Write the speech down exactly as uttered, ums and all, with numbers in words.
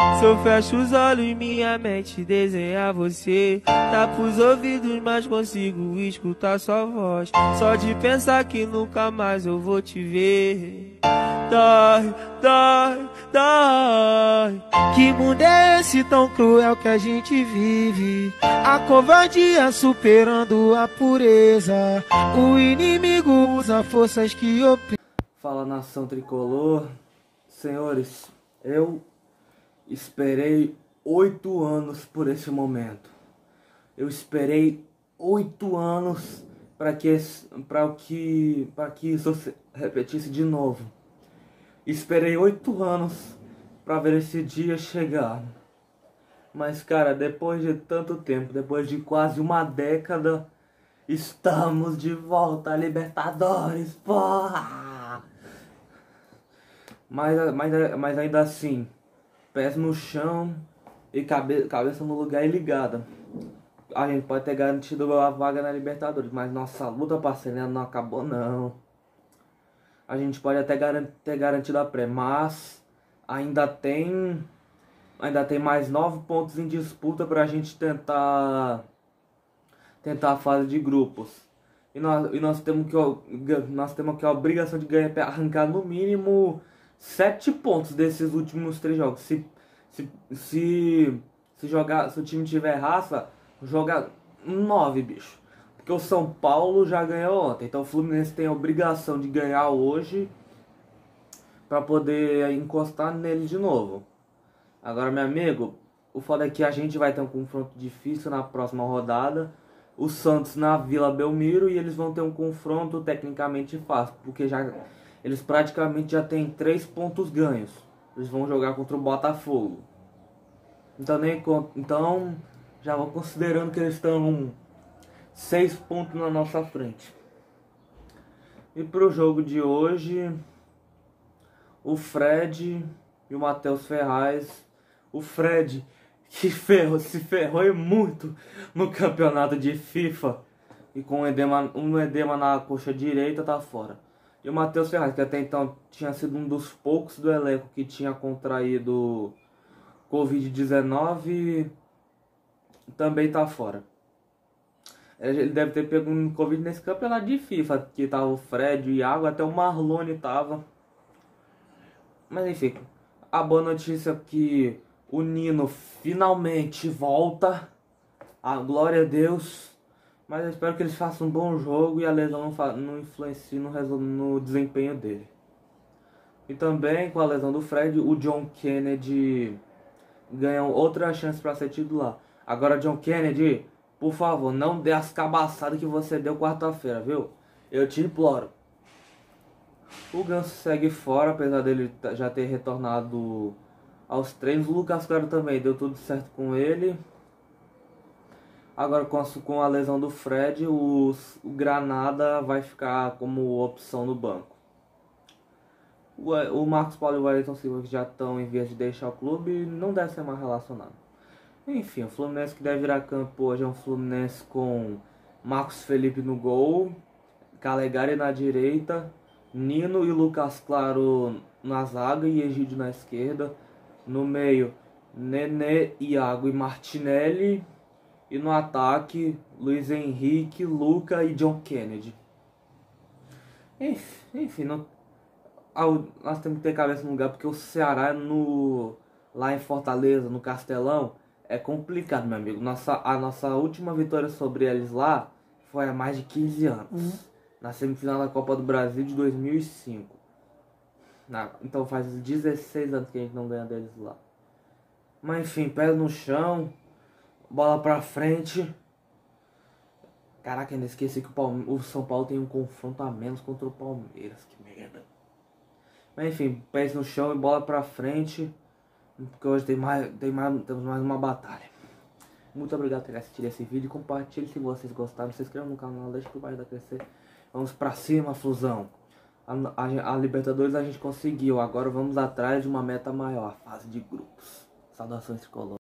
Se eu fecho os olhos, minha mente desenha você. Tapo os ouvidos, mas consigo escutar sua voz. Só de pensar que nunca mais eu vou te ver. Dói, dói, dói. Que mundo é esse tão cruel que a gente vive? A covardia superando a pureza. O inimigo usa forças que oprimem. Fala, nação tricolor. Senhores, eu esperei oito anos por esse momento. Eu esperei oito anos para que para que para que isso se repetisse de novo. Esperei oito anos para ver esse dia chegar. Mas, cara, depois de tanto tempo, depois de quase uma década, estamos de volta a Libertadores, porra! Mas, mas, mas ainda assim, pés no chão e cabe, cabeça no lugar e ligada. A gente pode ter garantido a vaga na Libertadores, mas nossa luta parceira não acabou, não. A gente pode até garan ter garantido a pré, mas ainda tem ainda tem mais nove pontos em disputa para a gente tentar tentar a fase de grupos. E nós, e nós temos que nós temos que a obrigação de ganhar, arrancar no mínimo sete pontos desses últimos três jogos. Se se se, se jogar, se o time tiver raça, joga nove, bicho. Porque o São Paulo já ganhou ontem, então o Fluminense tem a obrigação de ganhar hoje para poder encostar nele de novo. Agora, meu amigo, o foda é que a gente vai ter um confronto difícil na próxima rodada. O Santos na Vila Belmiro, e eles vão ter um confronto tecnicamente fácil, porque já eles praticamente já têm três pontos ganhos. Eles vão jogar contra o Botafogo. Então, nem, então já vou considerando que eles estão seis pontos na nossa frente. E pro jogo de hoje, o Fred e o Matheus Ferraz. O Fred, que ferrou, se ferrou muito no campeonato de FIFA, e com um edema, um edema na coxa direita, tá fora. E o Matheus Ferraz, que até então tinha sido um dos poucos do elenco que tinha contraído covid dezenove, também tá fora. Ele deve ter pego um Covid nesse campeonato de FIFA, que tava o Fred, o Iago, até o Marlone tava. Mas enfim, a boa notícia é que o Nino finalmente volta. A glória a Deus. Mas eu espero que eles façam um bom jogo e a lesão não, não influencie no, no desempenho dele. E também com a lesão do Fred, o John Kennedy ganha outra chance para ser titular. Agora, John Kennedy, por favor, não dê as cabaçadas que você deu quarta-feira, viu? Eu te imploro. O Ganso segue fora, apesar dele já ter retornado aos treinos. O Lucas Claro também, deu tudo certo com ele. Agora, com a, com a lesão do Fred, o, o Granada vai ficar como opção no banco. O, o Marcos Paulo e o Wellington Silva, que já estão em vias de deixar o clube, não deve ser mais relacionado. Enfim, o Fluminense que deve virar campo hoje é um Fluminense com Marcos Felipe no gol, Calegari na direita, Nino e Lucas Claro na zaga e Egídio na esquerda. No meio, Nenê, Iago e Martinelli. E no ataque, Luiz Henrique, Luca e John Kennedy. Enfim, enfim não, nós temos que ter cabeça no lugar, porque o Ceará no, lá em Fortaleza, no Castelão, é complicado, meu amigo. Nossa, a nossa última vitória sobre eles lá foi há mais de quinze anos. Uhum. Na semifinal da Copa do Brasil de dois mil e cinco. Na, então faz dezesseis anos que a gente não ganha deles lá. Mas enfim, pés no chão, bola pra frente. Caraca, ainda esqueci que o, Palme o São Paulo tem um confronto a menos contra o Palmeiras. Que merda. Mas enfim, pés no chão e bola pra frente. Porque hoje tem mais, tem mais, temos mais uma batalha. Muito obrigado por ter assistido esse vídeo. Compartilhe se vocês gostaram. Se inscreva no canal, deixa que o barulho crescer. Vamos pra cima, Flusão. A, a, a Libertadores a gente conseguiu. Agora vamos atrás de uma meta maior, a fase de grupos. Saudações tricolor.